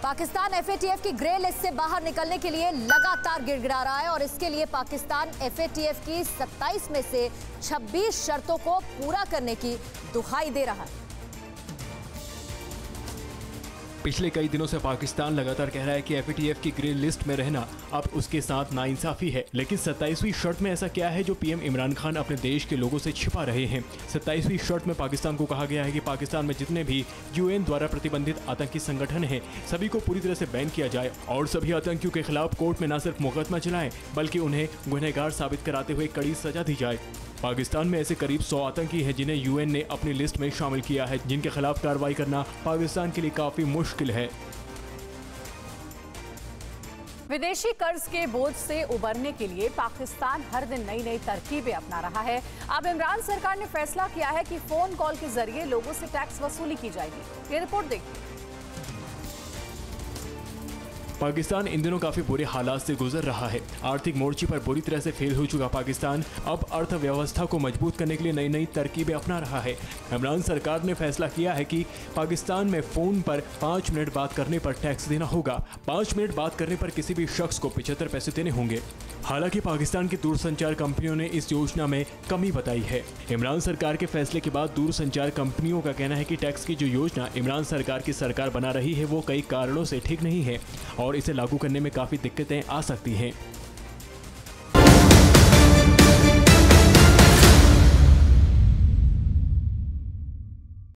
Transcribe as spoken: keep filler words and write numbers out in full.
Pakistan F A T F की grey list से बाहर निकलने के लिए लगातार गिड़गिड़ा रहा है और इसके लिए Pakistan F A T F की सत्ताईस में से छब्बीस शर्तों को पूरा करने की दुहाई दे रहा है। पिछले कई दिनों से पाकिस्तान लगातार कह रहा है कि एफ ए टी एफ की ग्रे लिस्ट में रहना अब उसके साथ नाइंसाफी है, लेकिन सत्ताईसवीं शर्त में ऐसा क्या है जो पीएम इमरान खान अपने देश के लोगों से छिपा रहे हैं। सत्ताईसवीं शर्त में पाकिस्तान को कहा गया है कि पाकिस्तान में जितने भी यूएन द्वारा प्रतिबंधित आतंकी संगठन हैं सभी को पूरी तरह से बैन किया जाए और सभी आतंकियों के खिलाफ कोर्ट में न सिर्फ मुकदमा चलाएं बल्कि उन्हें गुनहगार साबित कराते हुए कड़ी सजा दी जाए। पाकिस्तान में ऐसे करीब सौ आतंकी हैं जिन्हें यूएन ने अपनी लिस्ट में शामिल किया है, जिनके खिलाफ कार्रवाई करना पाकिस्तान के लिए काफी मुश्किल है। विदेशी कर्ज के बोझ से उबरने के लिए पाकिस्तान हर दिन नई नई तरकीबें अपना रहा है। अब इमरान सरकार ने फैसला किया है कि फोन कॉल के जरिए लोगों से टैक्स वसूली की जाएगी। ये रिपोर्ट देखिए। पाकिस्तान इन दिनों काफी बुरे हालात से गुजर रहा है। आर्थिक मोर्चे पर बुरी तरह से फेल हो चुका पाकिस्तान अब अर्थव्यवस्था को मजबूत करने के लिए नई नई तरकीबें अपना रहा है। इमरान सरकार ने फैसला किया है कि पाकिस्तान में फोन पर पाँच मिनट बात करने पर टैक्स देना होगा। पाँच मिनट बात करने पर किसी भी शख्स को पिछहत्तर पैसे देने होंगे। हालांकि पाकिस्तान की दूरसंचार कंपनियों ने इस योजना में कमी बताई है। इमरान सरकार के फैसले के बाद दूरसंचार कंपनियों का कहना है कि टैक्स की जो योजना इमरान सरकार की सरकार बना रही है वो कई कारणों से ठीक नहीं है और इसे लागू करने में काफी दिक्कतें आ सकती हैं।